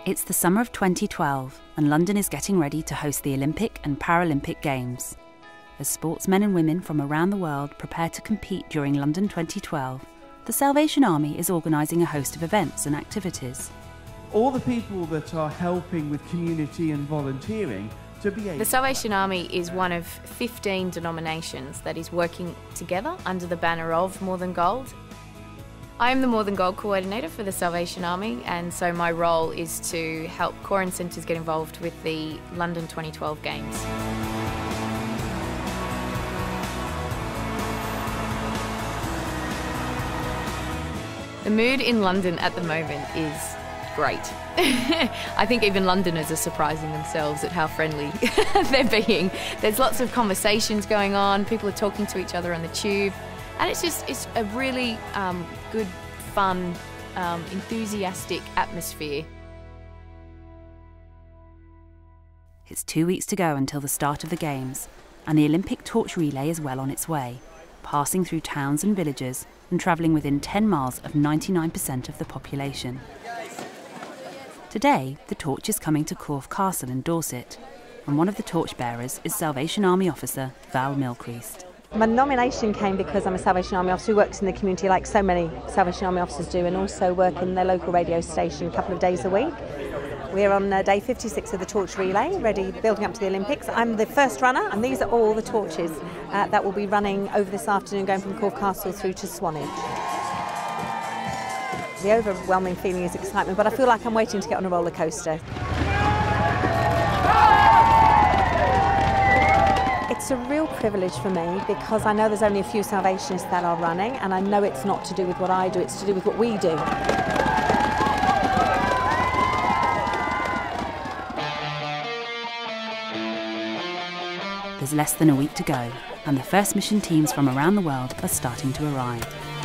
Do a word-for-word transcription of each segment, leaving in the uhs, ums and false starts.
It's the summer of twenty twelve, and London is getting ready to host the Olympic and Paralympic Games. As sportsmen and women from around the world prepare to compete during London twenty twelve, the Salvation Army is organising a host of events and activities. All the people that are helping with community and volunteering to be able... The Salvation Army is one of fifteen denominations that is working together under the banner of More Than Gold. I am the More Than Gold coordinator for the Salvation Army, and so my role is to help corps and centres get involved with the London twenty twelve Games. The mood in London at the moment is great. I think even Londoners are surprising themselves at how friendly they're being. There's lots of conversations going on, people are talking to each other on the tube, and it's just it's a really um, good, fun, um, enthusiastic atmosphere. It's two weeks to go until the start of the Games, and the Olympic torch relay is well on its way, passing through towns and villages and travelling within ten miles of ninety-nine percent of the population. Today, the torch is coming to Corfe Castle in Dorset, and one of the torchbearers is Salvation Army officer Val Mylechreest. My nomination came because I'm a Salvation Army officer who works in the community like so many Salvation Army officers do, and also work in their local radio station a couple of days a week. We're on uh, day fifty-six of the torch relay, ready, building up to the Olympics. I'm the first runner, and these are all the torches uh, that will be running over this afternoon, going from Corfe Castle through to Swanage. The overwhelming feeling is excitement, but I feel like I'm waiting to get on a roller coaster. It's a real privilege for me because I know there's only a few Salvationists that are running, and I know it's not to do with what I do, it's to do with what we do. There's less than a week to go, and the first mission teams from around the world are starting to arrive.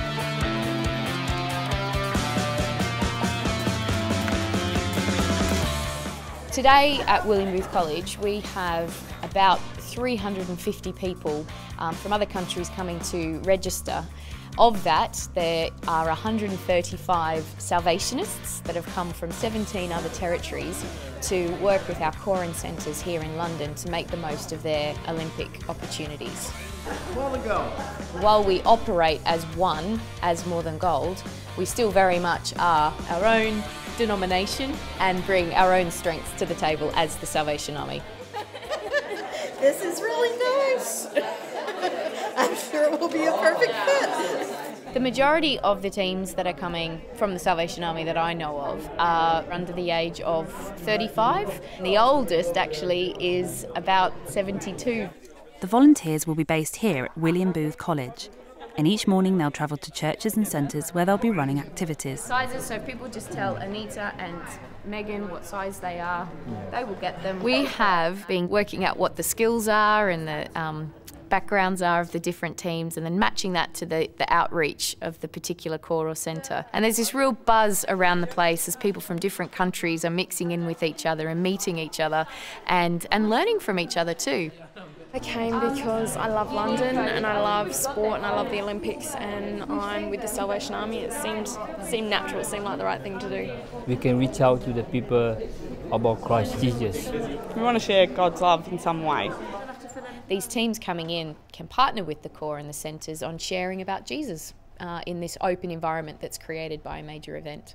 Today at William Booth College we have about three hundred and fifty people um, from other countries coming to register. Of that, there are one hundred and thirty-five Salvationists that have come from seventeen other territories to work with our corps and centres here in London to make the most of their Olympic opportunities. More Than Gold. While we operate as one, as More Than Gold, we still very much are our own denomination and bring our own strengths to the table as the Salvation Army. This is really nice. I'm sure it will be a perfect fit. The majority of the teams that are coming from the Salvation Army that I know of are under the age of thirty-five. The oldest actually is about seventy-two. The volunteers will be based here at William Booth College, and each morning they'll travel to churches and centres where they'll be running activities. Sizes, so people just tell Anita and Megan what size they are, they will get them. We have been working out what the skills are and the um, backgrounds are of the different teams, and then matching that to the, the outreach of the particular corps or centre. And there's this real buzz around the place as people from different countries are mixing in with each other and meeting each other and, and learning from each other too. I came because I love London and I love sport and I love the Olympics, and I'm with the Salvation Army. It seemed, seemed natural, it seemed like the right thing to do. We can reach out to the people about Christ Jesus. We want to share God's love in some way. These teams coming in can partner with the corps and the centres on sharing about Jesus uh, in this open environment that's created by a major event.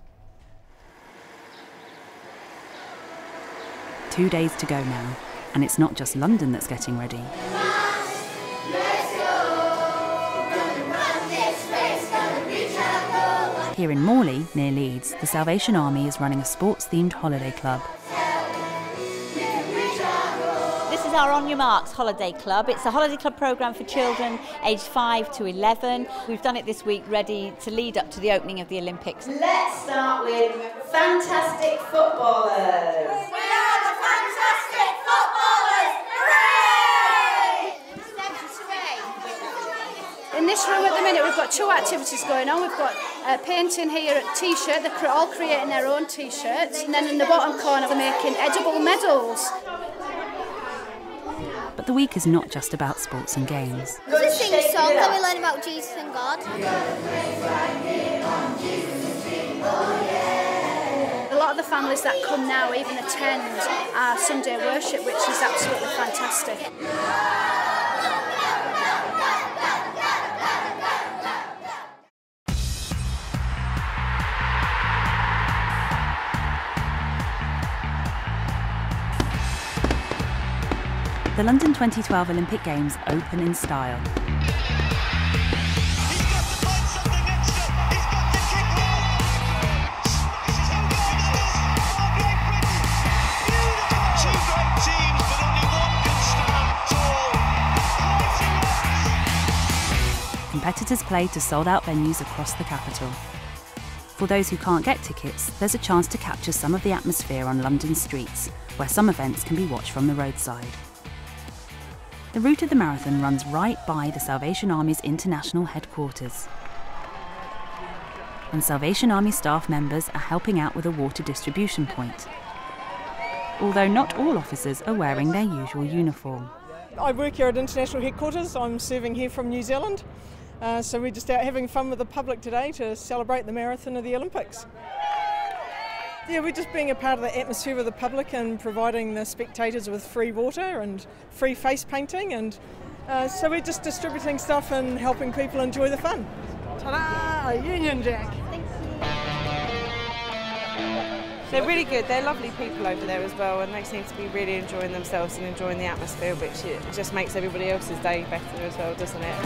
Two days to go now, and it's not just London that's getting ready. Here in Morley, near Leeds, the Salvation Army is running a sports-themed holiday club. This is our On Your Marks holiday club. It's a holiday club programme for children aged five to eleven. We've done it this week ready to lead up to the opening of the Olympics. Let's start with fantastic footballers. We are the fantastic footballers! Hooray! In this room at the minute we've got two activities going on. We've got uh, painting here at T-shirt, they're all creating their own T-shirts, and then in the bottom corner they're making edible medals. But the week is not just about sports and games. We sing songs and we learn about Jesus and God. A lot lot of the families that come now even attend our Sunday worship, which is absolutely fantastic. The London twenty twelve Olympic Games open in style. Competitors play to sold-out venues across the capital. For those who can't get tickets, there's a chance to capture some of the atmosphere on London's streets, where some events can be watched from the roadside. The route of the marathon runs right by the Salvation Army's international headquarters. And Salvation Army staff members are helping out with a water distribution point. Although not all officers are wearing their usual uniform. I work here at international headquarters. I'm serving here from New Zealand. Uh, so we're just out having fun with the public today to celebrate the marathon of the Olympics. Yeah, we're just being a part of the atmosphere of the public and providing the spectators with free water and free face painting, and uh, so we're just distributing stuff and helping people enjoy the fun. Ta-da! Union Jack! Thank you. They're really good, they're lovely people over there as well, and they seem to be really enjoying themselves and enjoying the atmosphere, which it just makes everybody else's day better as well, doesn't it?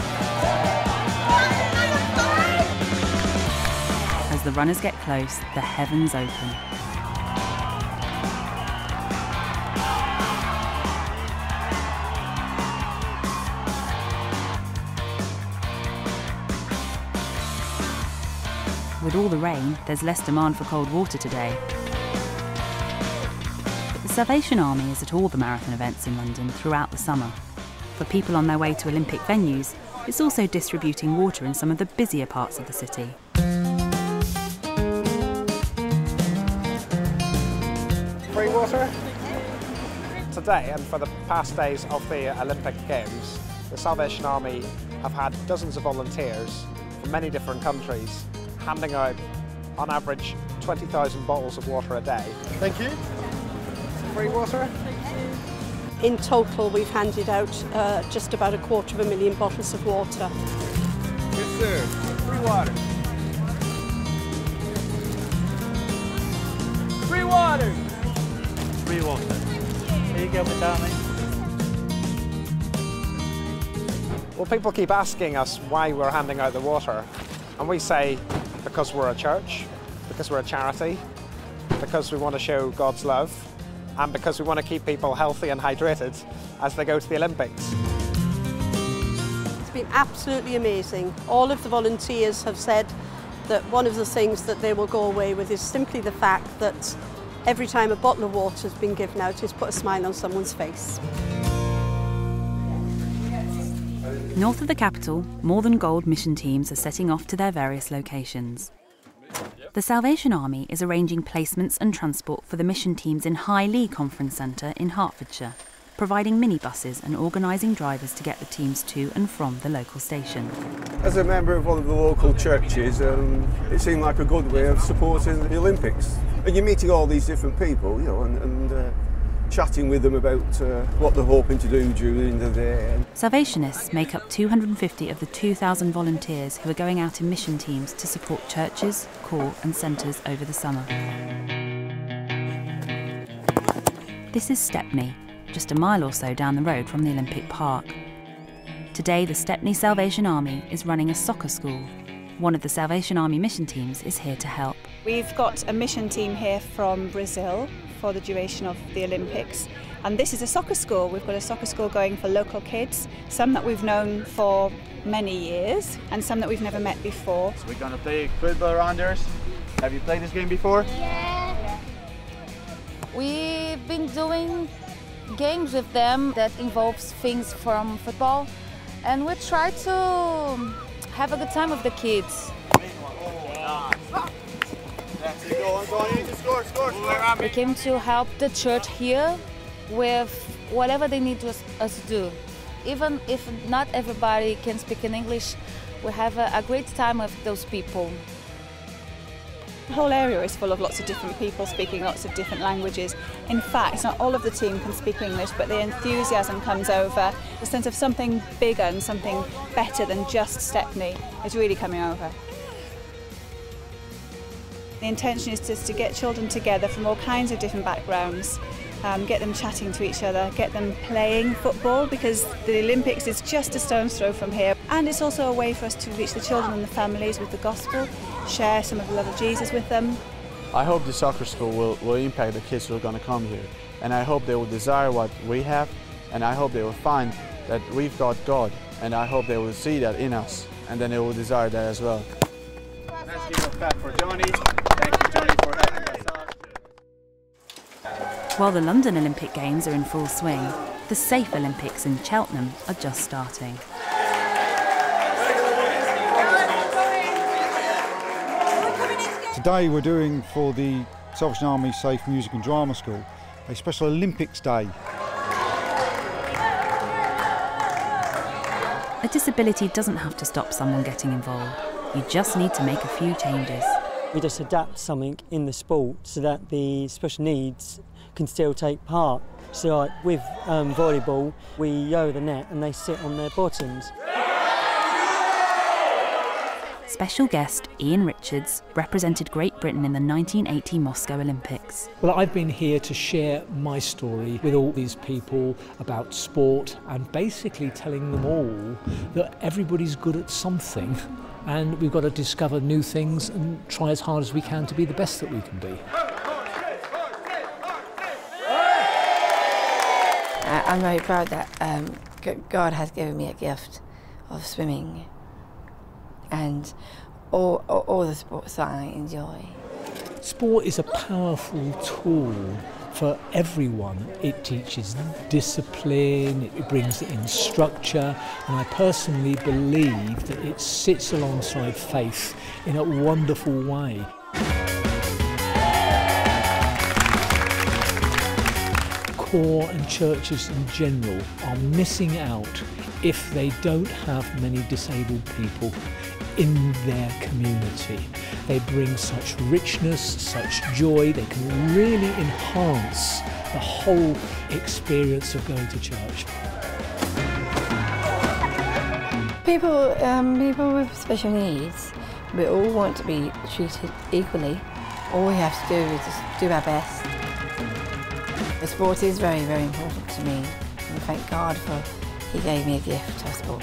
As the runners get close, the heavens open. With all the rain, there's less demand for cold water today. But the Salvation Army is at all the marathon events in London throughout the summer. For people on their way to Olympic venues, it's also distributing water in some of the busier parts of the city. Free water. Today and for the past days of the Olympic Games, the Salvation Army have had dozens of volunteers from many different countries handing out, on average, twenty thousand bottles of water a day. Thank you. Free water. In total, we've handed out uh, just about a quarter of a million bottles of water. Yes, sir. Free water. Free water. Free water. Here you go, my darling. Well, people keep asking us why we're handing out the water, and we say because we're a church, because we're a charity, because we want to show God's love, and because we want to keep people healthy and hydrated as they go to the Olympics. It's been absolutely amazing. All of the volunteers have said that one of the things that they will go away with is simply the fact that every time a bottle of water has been given out, it's put a smile on someone's face. North of the capital, more than gold mission teams are setting off to their various locations. The Salvation Army is arranging placements and transport for the mission teams in Hadleigh Conference Centre in Hertfordshire, providing minibuses and organising drivers to get the teams to and from the local station. As a member of one of the local churches, um, it seemed like a good way of supporting the Olympics. And you're meeting all these different people, you know, and, and uh, chatting with them about uh, what they're hoping to do during the day. Salvationists make up two hundred fifty of the two thousand volunteers who are going out in mission teams to support churches, corps and centres over the summer. This is Stepney, just a mile or so down the road from the Olympic Park. Today, the Stepney Salvation Army is running a soccer school. One of the Salvation Army mission teams is here to help. We've got a mission team here from Brazil for the duration of the Olympics, and this is a soccer school. We've got a soccer school going for local kids, some that we've known for many years and some that we've never met before. So we're going to play football rounders. Have you played this game before? Yeah. We've been doing games with them that involves things from football, and we try to have a good time with the kids. We came to help the church here with whatever they need us, us to do. Even if not everybody can speak in English, we have a, a great time with those people. The whole area is full of lots of different people speaking lots of different languages. In fact, not all of the team can speak English, but the enthusiasm comes over. The sense of something bigger and something better than just Stepney is really coming over. The intention is just to get children together from all kinds of different backgrounds, um, get them chatting to each other, get them playing football, because the Olympics is just a stone's throw from here. And it's also a way for us to reach the children and the families with the gospel, share some of the love of Jesus with them. I hope the soccer school will, will impact the kids who are going to come here. And I hope they will desire what we have, and I hope they will find that we've got God, and I hope they will see that in us, and then they will desire that as well. Let's give a clap for Johnny. Thank you, Johnny, for helping us out. While the London Olympic Games are in full swing, the Safe Olympics in Cheltenham are just starting. Today we're doing for the Salvation Army Safe Music and Drama School a special Olympics Day. A disability doesn't have to stop someone getting involved. You just need to make a few changes. We just adapt something in the sport so that the special needs can still take part. So like with um, volleyball, we yo the net and they sit on their bottoms. Special guest Ian Richards represented Great Britain in the nineteen eighty Moscow Olympics. Well, I've been here to share my story with all these people about sport and basically telling them all that everybody's good at something and we've got to discover new things and try as hard as we can to be the best that we can be. I'm very proud that um, God has given me a gift of swimming and all, all, all the sports that I enjoy. Sport is a powerful tool for everyone. It teaches discipline, it brings in structure, and I personally believe that it sits alongside faith in a wonderful way. Corps and churches in general are missing out if they don't have many disabled people in their community. They bring such richness, such joy, they can really enhance the whole experience of going to church. People, um, people with special needs, we all want to be treated equally. All we have to do is just do our best. The sport is very, very important to me, and thank God for He gave me a gift of sport.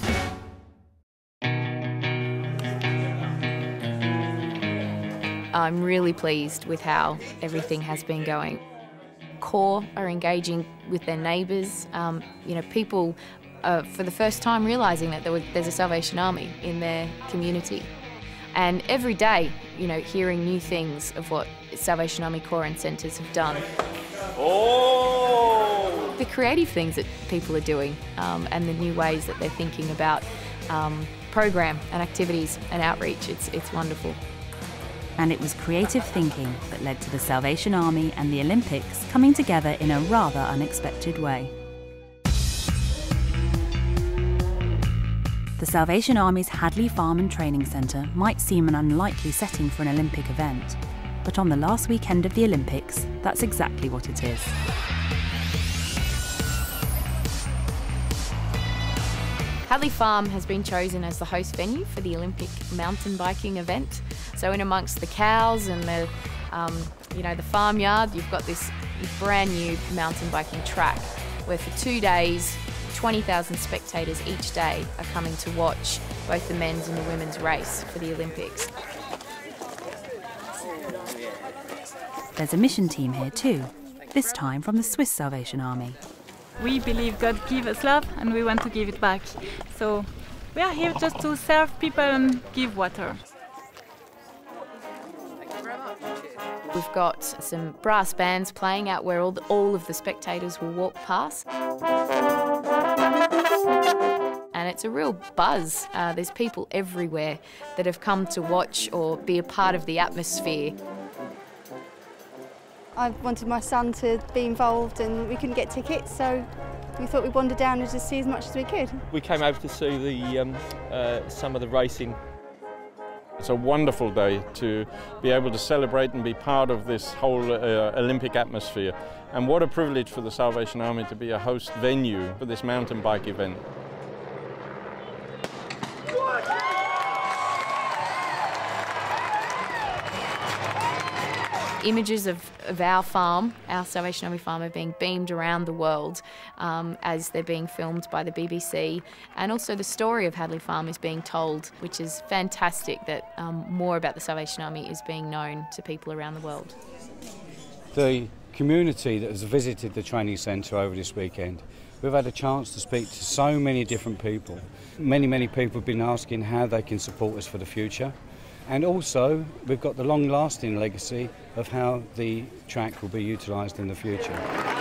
I'm really pleased with how everything has been going. Corps are engaging with their neighbours. Um, you know, people are for the first time realising that there was, there's a Salvation Army in their community. And every day, you know, hearing new things of what Salvation Army Corps and centres have done. Oh! The creative things that people are doing um, and the new ways that they're thinking about um, program and activities and outreach, it's, it's wonderful. And it was creative thinking that led to the Salvation Army and the Olympics coming together in a rather unexpected way. The Salvation Army's Hadleigh Farm and Training Centre might seem an unlikely setting for an Olympic event, but on the last weekend of the Olympics, that's exactly what it is. Hadleigh Farm has been chosen as the host venue for the Olympic mountain biking event. So in amongst the cows and the, um, you know, the farmyard, you've got this brand new mountain biking track where for two days, twenty thousand spectators each day are coming to watch both the men's and the women's race for the Olympics. There's a mission team here too, this time from the Swiss Salvation Army. We believe God gives us love and we want to give it back. So we are here just to serve people and give water. We've got some brass bands playing out where all, the, all of the spectators will walk past. And it's a real buzz. Uh, there's people everywhere that have come to watch or be a part of the atmosphere. I wanted my son to be involved and we couldn't get tickets, so we thought we'd wander down and just see as much as we could. We came over to see the, um, uh, some of the racing. It's a wonderful day to be able to celebrate and be part of this whole uh, Olympic atmosphere. And what a privilege for the Salvation Army to be a host venue for this mountain bike event. Images of, of our farm, our Salvation Army farm, are being beamed around the world um, as they're being filmed by the B B C, and also the story of Hadleigh Farm is being told, which is fantastic that um, more about the Salvation Army is being known to people around the world. The community that has visited the training centre over this weekend, we've had a chance to speak to so many different people. Many, many people have been asking how they can support us for the future. And also, we've got the long-lasting legacy of how the track will be utilised in the future.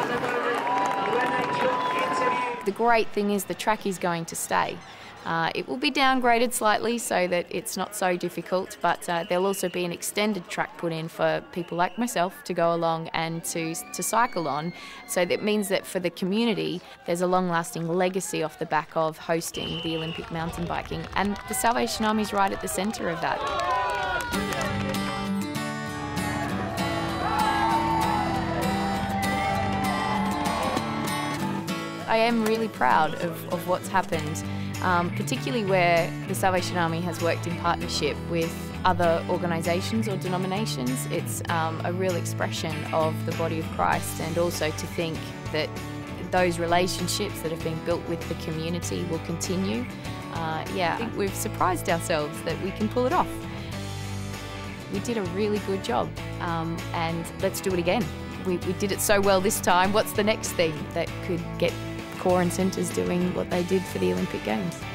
The great thing is the track is going to stay. Uh, it will be downgraded slightly so that it's not so difficult, but uh, there'll also be an extended track put in for people like myself to go along and to, to cycle on. So that means that for the community, there's a long-lasting legacy off the back of hosting the Olympic mountain biking, and the Salvation Army is right at the centre of that. I am really proud of, of what's happened, um, particularly where the Salvation Army has worked in partnership with other organisations or denominations. It's um, a real expression of the body of Christ, and also to think that those relationships that have been built with the community will continue. Uh, yeah, I think we've surprised ourselves that we can pull it off. We did a really good job, um, and let's do it again. We, we did it so well this time. What's the next thing that could get Corfe and centres doing what they did for the Olympic Games?